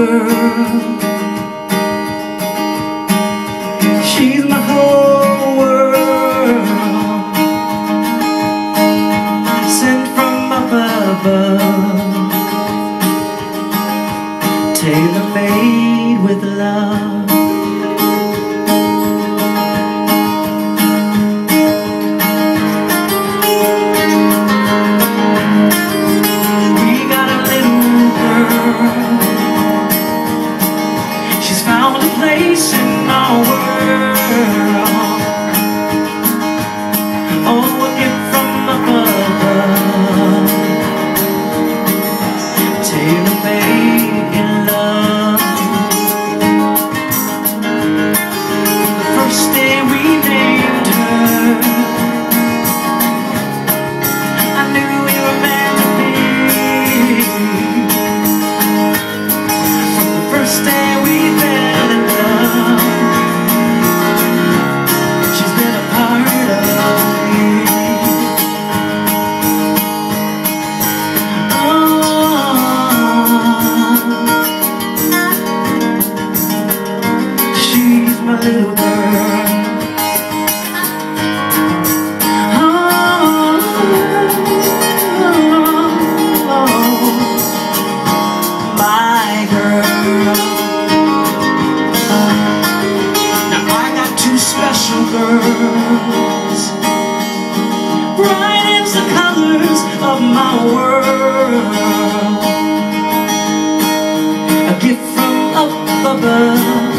girl. She's my whole world, sent from up above, tailor-made with love. Found a place in our world, oh, a gift from above, tailor-made in love. The first day we named her, I knew we were meant to be. From the first day we fell in love, she's been a part of me. Oh, she's my little girl. My girl. Special girls, bright as the colors of my world, a gift from up above.